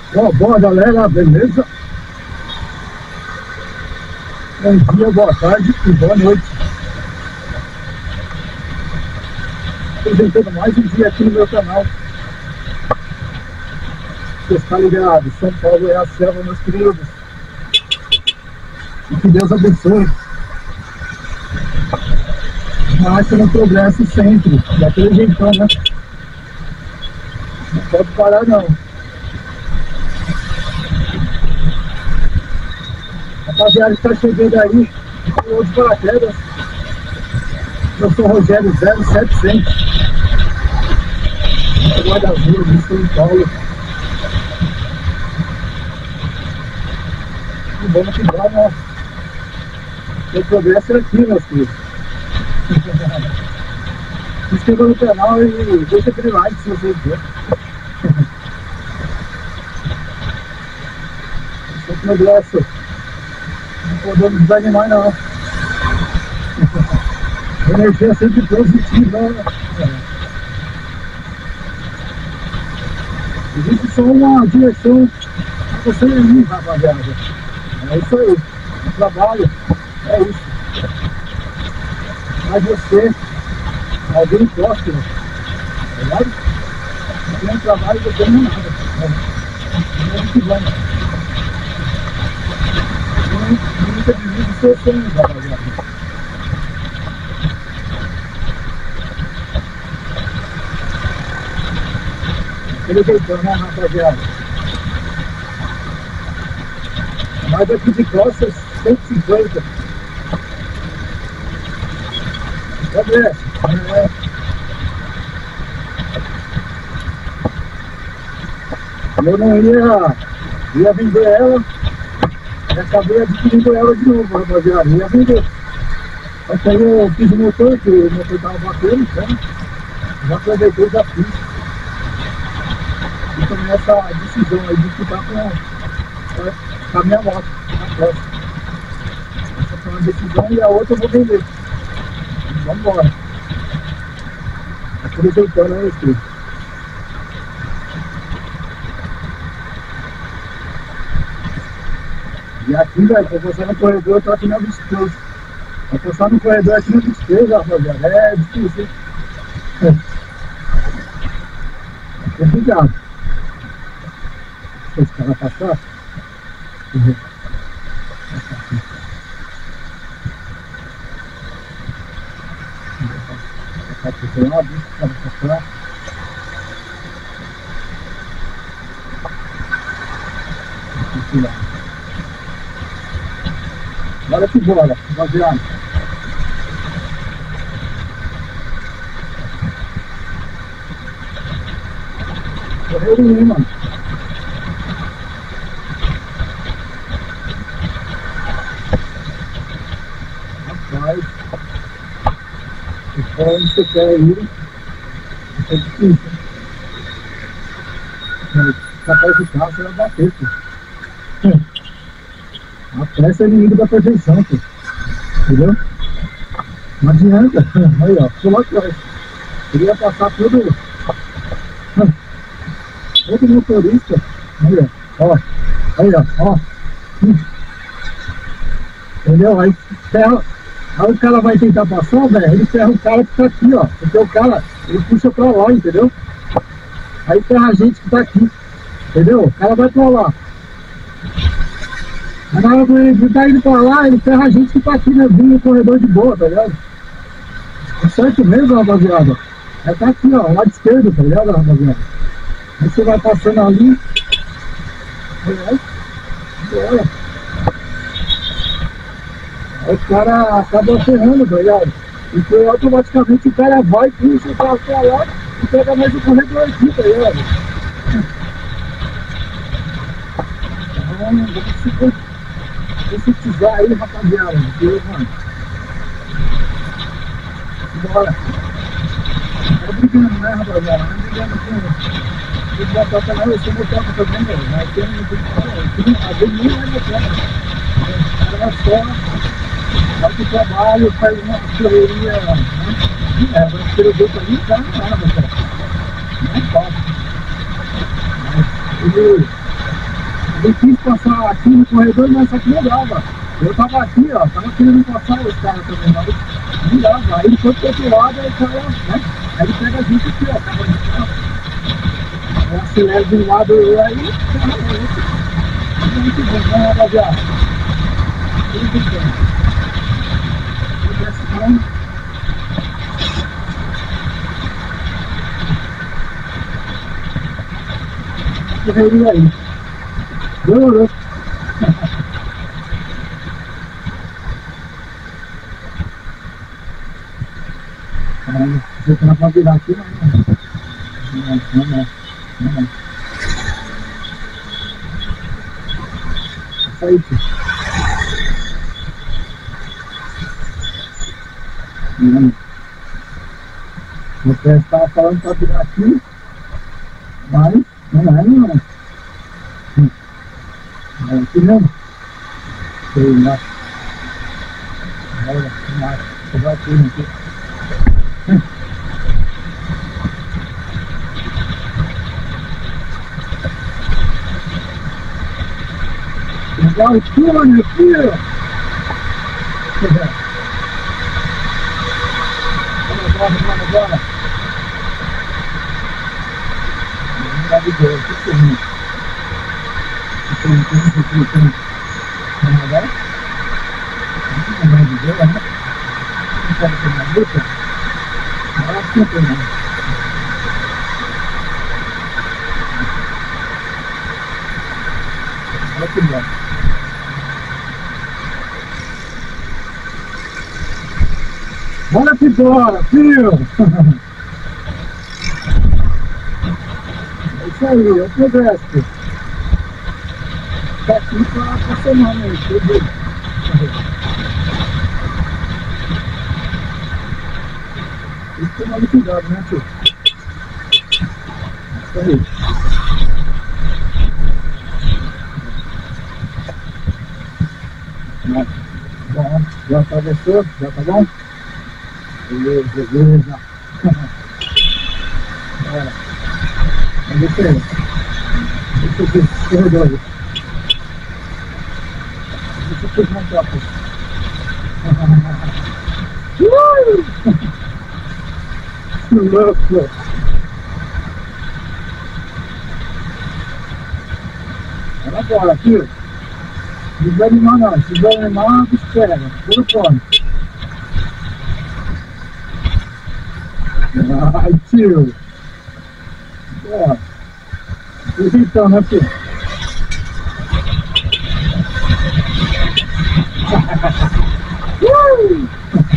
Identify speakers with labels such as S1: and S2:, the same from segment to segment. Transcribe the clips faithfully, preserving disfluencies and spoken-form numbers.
S1: Ó, boa galera, beleza? Bom dia, boa tarde e boa noite. Apresentando mais um dia aqui no meu canal. Você está ligado? São Paulo é a selva, meus queridos. E que Deus abençoe. Marcha no progresso sempre. Daquele jeitão, né? Não pode parar, não. Rapaziada, está chegando aí. Pulou de paraquedas. Eu sou o Rogério zero setecentos. Guarda Azul de São Paulo. E vamos que vamos. O progresso é aqui, meus filhos. Se inscreva no canal e deixa aquele like se você quiser. Esse é o progresso. Não podemos desanimar, não. Energia sempre positiva. Existe só uma direção para você ir, rapaziada. É isso aí. O trabalho é isso. Mas você, alguém próximo, verdade? Não tem um trabalho, você não é nada. Vamos que vamos. Nunca desvie o seu sonho, rapaziada. Ele deitou, né, rapaziada? Mais aqui de costas, cento e cinquenta. Cadê? É. Eu não ia, ia vender ela e acabei adquirindo ela de novo, rapaziada. Ia vender. Só que aí eu fiz o motor, que o motor estava batendo, né? Já aproveitei e já fiz. E tomei essa decisão aí de ficar com, com a minha moto na próxima. Essa foi uma decisão e a outra eu vou vender. Vamos embora. Aproveitando aí, filho. E aqui, velho, pra passar no corredor, eu tô aqui na vinte e três. Pra passar no corredor aqui na vinte e três, rapaziada, é difícil. É complicado. Deixa esse cara passar. Uhum. Passar pro outro lado, para passar. Aqui lá. Bora que bora, rapaziada. Correu em mim, mano. Rapaz, onde você quer ir, é difícil. Capaz de carro, você vai bater, pô. A pressa é inimigo da perfeição, pô. Entendeu? Não adianta. Aí, ó, pulou atrás. Queria passar tudo. Todo motorista. Aí, ó. Ó. Aí, ó. Ó. Entendeu? Aí ferra. Aí o cara vai tentar passar, velho. Ele ferra o cara que tá aqui, ó. Porque o cara, ele puxa pra lá, entendeu? Aí ferra a gente que tá aqui. Entendeu? O cara vai pra lá. Mas na hora que ele tá indo pra lá, ele ferra a gente que tá aqui, né? Vindo no corredor de boa, tá ligado? É certo mesmo, rapaziada. É tá aqui, ó, lado esquerdo, tá ligado, rapaziada? Aí você vai passando ali. Aí, bora. Aí o cara acaba ferrando, tá ligado? Porque automaticamente o cara vai, puxa o carro pra lá e pega mais o corredor aqui, tá ligado? Então, vamos se precisar aí, rapaziada, porque, mano, bora. Tá brincando, né, rapaziada? Não brigando com os batata não, eu sou motoca também, velho. Mas tem um pouco, às vezes nem é motoca. O cara só vai pro trabalho, faz uma correria, né? É, vai ter o outro ali, tá na hora, motoca. Não é fácil. Mas ele Eu quis passar aqui no corredor, mas só que não dava. Eu tava aqui, ó, tava querendo passar os caras também, mas não dava. Aí ele foi pro outro lado, aí o cara, né? Aí ele pega a gente aqui, ó, tava de carro. Eu acelero de um lado, eu aí, cara, é isso. Muito bom, né, rapaziada? Muito bem. Eu desço calma. Correria aí. Demorou. Você tá pra virar aqui, não, não, não, não, não, não. Isso aí, tio. Não. Você estava falando pra virar aqui, mas não é, não. É aqui mesmo. Sei lá. Olha, você vai aqui, aqui. Legal, aqui, mano, aqui, ó. Bora, bora, bora. Maravilhoso, o que é isso? Tem, tem, tem, tem, tem. Vamos agora? Não tem mais de ver, né? Não pode ter mais luta? Agora sim tem mais. Olha que bom. Bora que bora, filho! É isso aí, eu progresso. Tá aqui pra semana aí, tudo. Tem que tomar cuidado, né, tio? Isso aí. Bom, já atravessou? Já tá bom? Beleza, beleza. Bora. Vamos ver aí. Deixa eu ver esse corredor aí. Deixa eu ver uma troca. Que louco! Olha agora, aqui. Não desanimar não, se desanimar, espera, tudo pronto. Ai, tio. Ó. Então, né, tio? uh!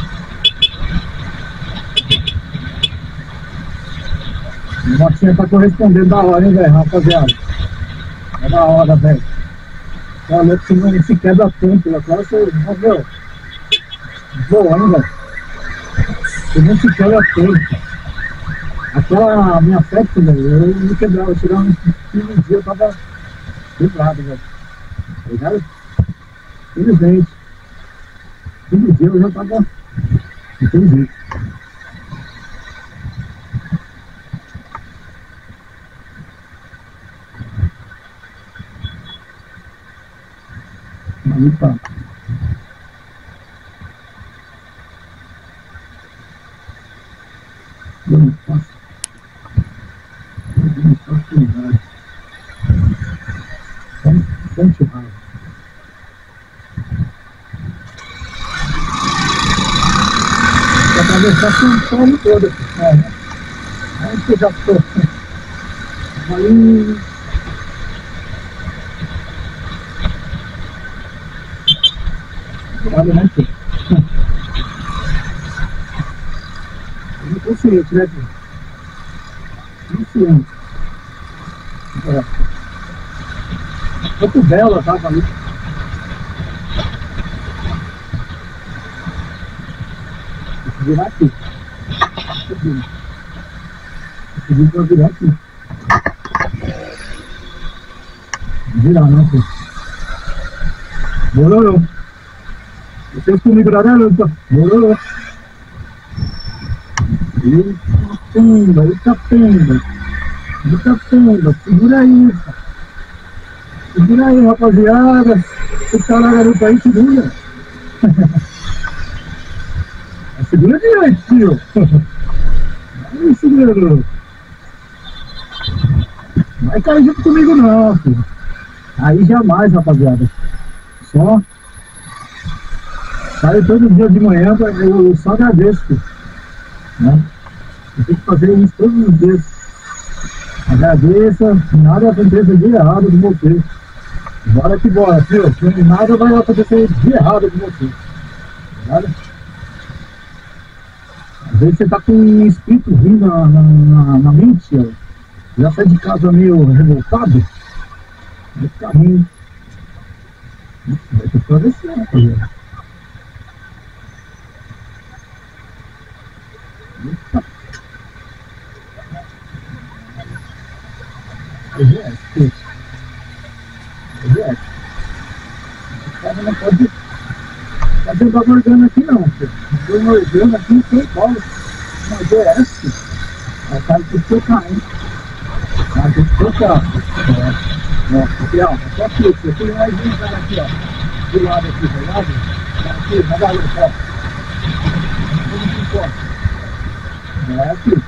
S1: A motinha tá correspondendo da hora, hein, velho, rapaziada. É da hora, velho. Olha, que não se quebra tanto, agora você viu? Boa, hein, velho? Você não se quebra tanto. Aquela minha festa, velho, eu me quebrava, eu chegava uns quinze dias, eu tava quebrado, velho. Tá ligado? Infelizmente. quinze dias eu já tava. Não tem jeito. Aí tá. Não faço. Não faço nada. Bastante raiva. Pra atravessar São Paulo toda, pessoal, né? Aí você já ficou. Aí. Olha, né, tio? Eu não consciente, né, tio? Consciente. É. Muito bela, tava ali. Tem que virar aqui. Tem que vir pra virar aqui. Virar, né, tio? Morou. Vocês comigo da garota. Morou. Eita pemba, eita pemba. Eita pemba, segura isso. Segura aí, rapaziada. O cara na garupa aí, segura. Segura direito, tio. Aí, segurando. Não vai cair junto comigo não, filho. Aí jamais, rapaziada. Só saio todo dia de manhã, eu só agradeço, filho. Né? Eu tenho que fazer isso todos os dias. Agradeça, nada aconteça de errado com você. Bora que bora, filho. Nada vai acontecer de errado com você. Tá? Às vezes você tá com um espírito ruim na, na, na, na mente, ó. Já sai de casa meio revoltado. Vai ficar ruim. Vai ter que florescer, rapaziada. Eita. É, filho. É. O cara não pode fazer bagulho aqui não, filho. Eu morgando aqui em São Paulo. Uma G S. A cara tem que trocar, hein? A cara tem que trocar. É. Ó, aqui, ó. Só aqui. Aqui tem mais um cara aqui, ó. Do lado aqui, do lado. Aqui, na garupa, ó. Vamos embora. É aqui.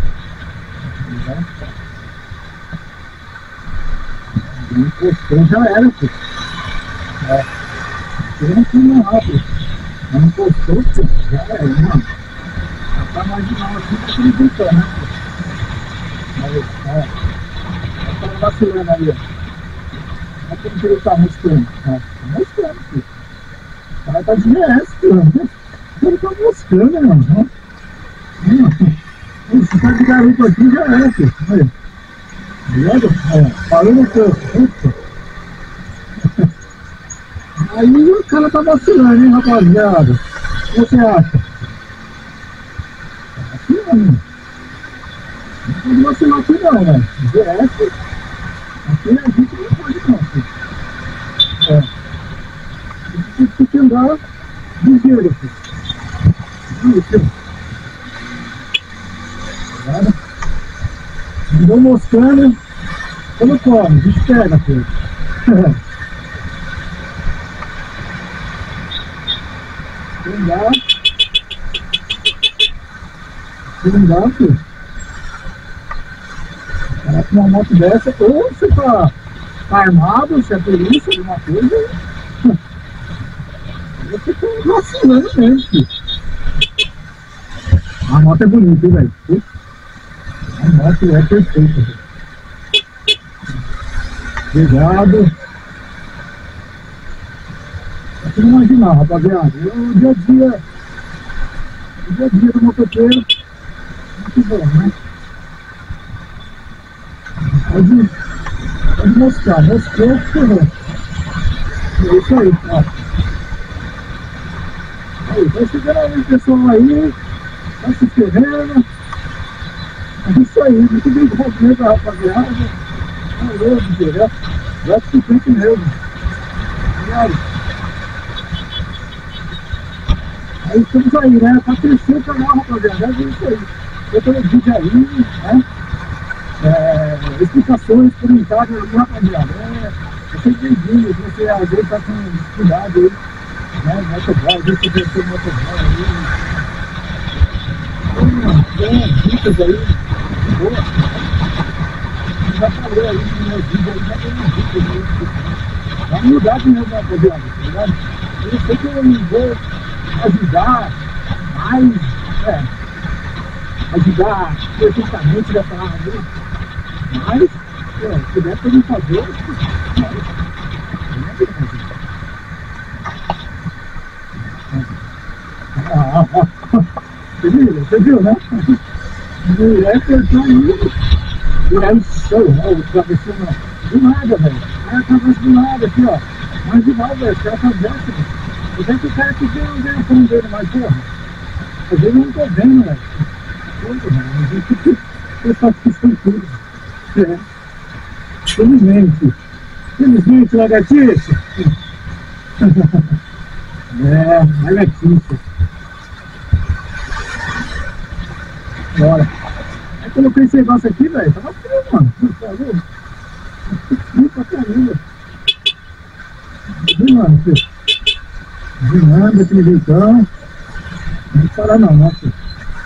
S1: Encostou, já era, filho. É. Tem aqui no rápido. Não encostou, filho. Já era, mano. Tá marginal aqui, tá tudo gritando, né, filho? Aí, ó. Tá vacilando aí, ó. Olha como que ele tá moscando. Tá moscando, filho. O cara tá de G S, filho. Ele tá moscando, mano. Esse cara de garupa aqui já era, filho. Olha. Beleza? É, parou no corpo. Aí o cara tá vacilando, hein, rapaziada? O que você acha? Tá vacilando. Não pode vacilar aqui não, né? G S, aqui a gente não pode não, filho. É. A gente tem que andar ligeiro, filho. Isso. Tá? Andou moscando, quando come, a gente pega, filho. Não dá. Não dá, filho. Cara, com uma moto dessa, ou você tá, tá armado, se é polícia, alguma coisa, você tá vacilando mesmo, filho. A moto é bonita, hein, velho? A moto é perfeita, velho. Obrigado. É tudo imaginar, rapaziada. Eu, o dia a dia, o dia a dia do motoqueiro, muito bom, né? Pode, pode mostrar, mostrou, ferrou. É isso aí, ó. Aí, vai chegando aí, pessoal aí, vai se ferrando. É isso aí, muito bem mesmo, rapaziada. Valeu, direto, vai se frente mesmo. Obrigado. Aí estamos aí, né? Pra crescer o canal, rapaziada. É isso aí. Eu tô no vídeo aí, né? É, explicações, comentários aí, rapaziada. É, é sempre bem-vindo. Você às vezes tá com cuidado aí, né? Motoboy, às vezes você pensa no motoboy aí. Tem dicas aí, de boa. Eu já falei aí no meu vídeo aí, já tem uma dica aí. É humildade mesmo, rapaziada, tá ligado? Eu sei que eu não vou ajudar mais, é, ajudar perfeitamente da palavra, mas, é, se der pra mim fazer, ah, ah, ah. Você viu, você viu, né? Mulher cortou aí, e aí show, ó, o travessão, do nada, velho, o cara atravessa do nada aqui, ó, mas igual, velho, os caras atravessam, velho. Eu sei que o cara que não vê o fundo dele, mas porra, às vezes eu não tô vendo, velho. Porra, mano, a gente tem que prestar atenção em tudo. É. Felizmente. Felizmente, lagartixa. É, lagartixa. Bora. Aí coloquei esse negócio aqui, velho. Tava frio, mano. Tá frio pra caramba. mano, filho. Zinando aquele jeitão. Não vou parar não, não, filho.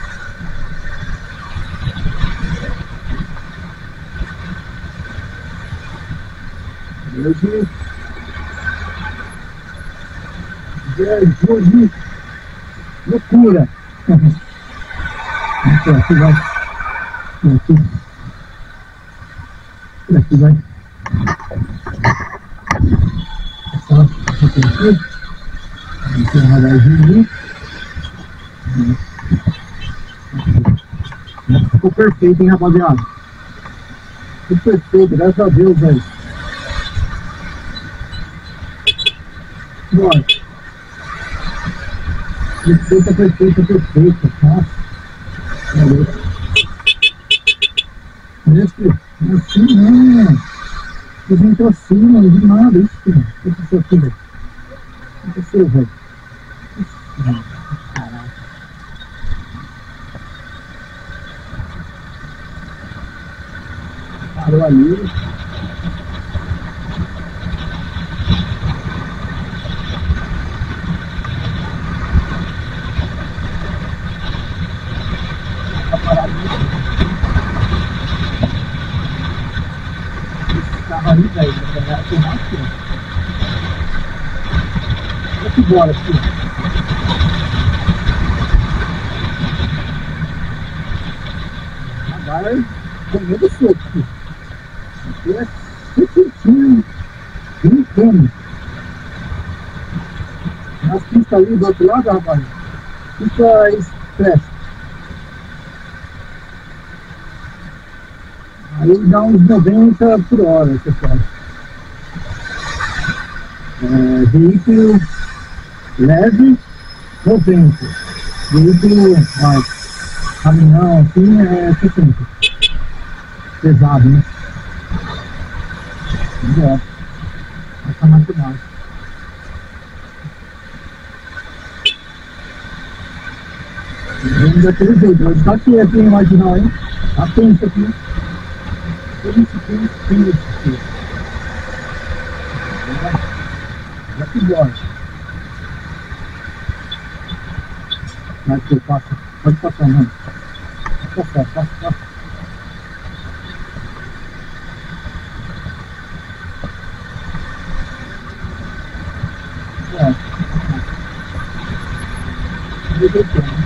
S1: Hoje é dia de loucura. Então, aqui vai. Aqui. Aqui vai. Só aqui. Aqui é uma radarzinha. Ficou perfeito, hein, rapaziada? Ficou perfeito, graças a Deus, velho. Bora. Perfeita, perfeita, perfeita. Nossa. Valeu. Esse, assim não. Eu vim pra cima, não vi nada. Isso, filho. O que aconteceu aqui, velho? O que aconteceu, velho? Caraca. Parou ali. Ali, velho, na verdade, tem mais que olha que bola, filho. Agora, com medo soco, filho. Aqui é certinho, brincando. Nas pistas ali do outro lado, rapaz, pista expressa. Aí dá uns noventa por hora, pessoal. É, veículo leve, noventa. Veículo, ó, caminhão, assim, é sessenta. Pesado, né? Melhor. Essa mais mais. Vem daquele jeito. Mas tá aqui, aqui, marginal, hein? Tá tenso aqui. Tenso, tenso, tenso aqui. Já que bora. Vai que eu passo. Pode passar, mano. Pode passar, passa, passa. É. Vou descer, né?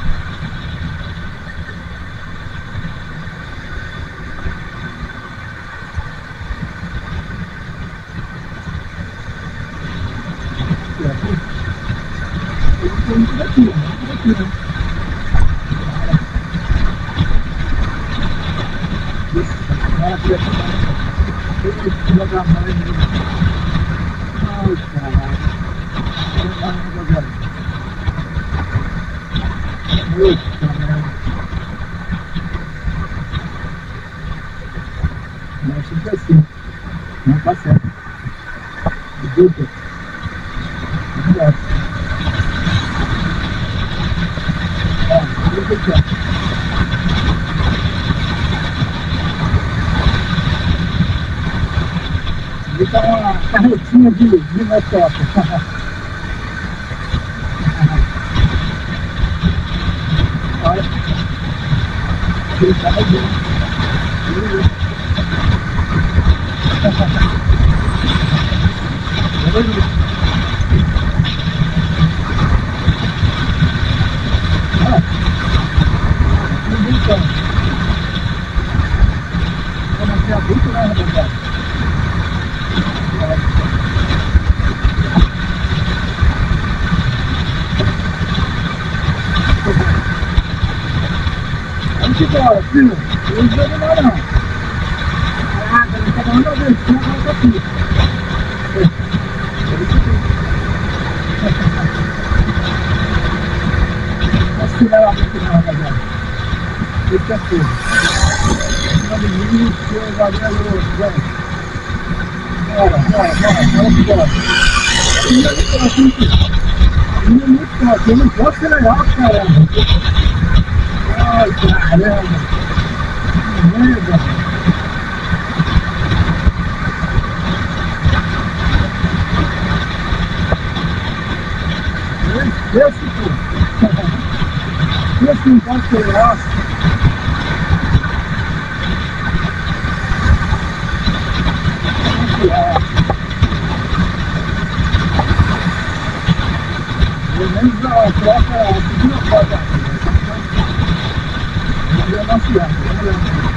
S1: Aqui, aqui, aqui, né? Aqui, aqui, aqui, vou dar mais. Ai, caralho. Vou dar mais agora. Muito caralho. Não, sempre assim. Não tá certo. Desculpa. Não dá. Ali tá uma carretinha de, de motoca. Olha. Ele tá aí. Olha. Então, vamos ter adulto, né, rapaziada? Vamos embora, filho. Não vou demorar, não. Caraca, não tá dando a ver. Não vai estar aqui. Vou acelerar muito, não, rapaziada. Esse é tudo. Não me limite, eu valeu, velho. Bora, bora, bora, bora, bora. Ainda muito forte, ainda muito forte. Eu não posso acelerar, caramba. Ai, caramba. Que merda. Esse, pô. Esse não pode ser aço. Pelo menos a troca, a segunda troca. Vamos ver a nossa água. Vamos ver.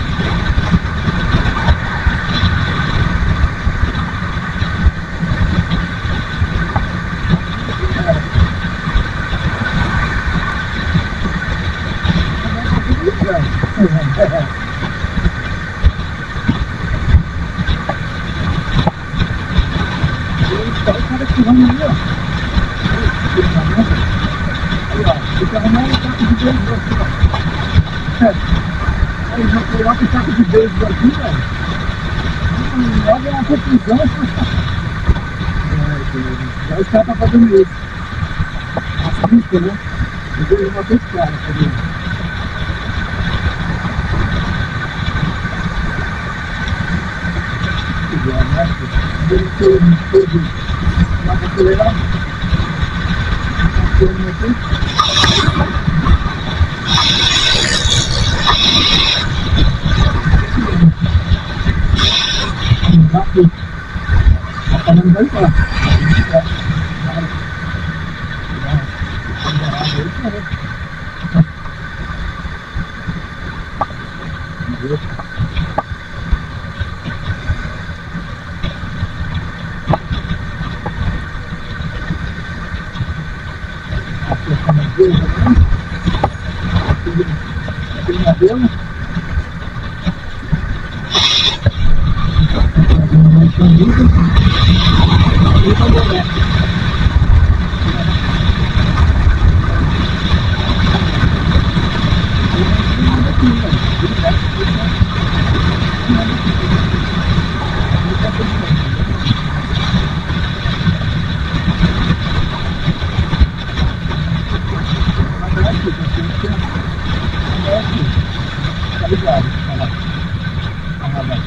S1: Tá o cara que vamos ali, ó. Aí, ó. Tem que arrumar um saco de beisebol aqui, ó. Aí, já coloca o saco de beisebol aqui, velho. Logo é uma confusão. Já está pra fazendo isso. As pistas, né? Eu vou levar dois caras pra ver. Igual, né? Ele tem todo lá pra acelerar. Aqui. Aqui. Tá falando bem claro. Tem modelo. E tá bom, né? Tá ligado? Olha lá. Olha lá.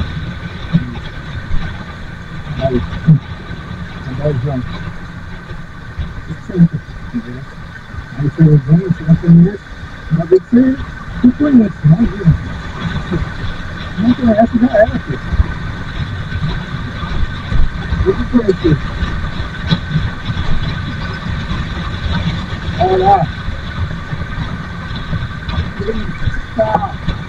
S1: Aí. Aí, João. Senta. Aí você vem, você não conhece, mas você não conhece, imagina. Não conhece, já era, filho. Eu te conheci. Olha lá. Eita!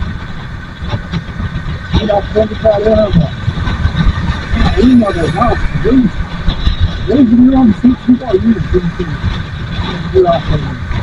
S1: Tiração do caramba! Aí, na verdade, desde, desde mil novecentos e bolinha, tem que tirar essa aí.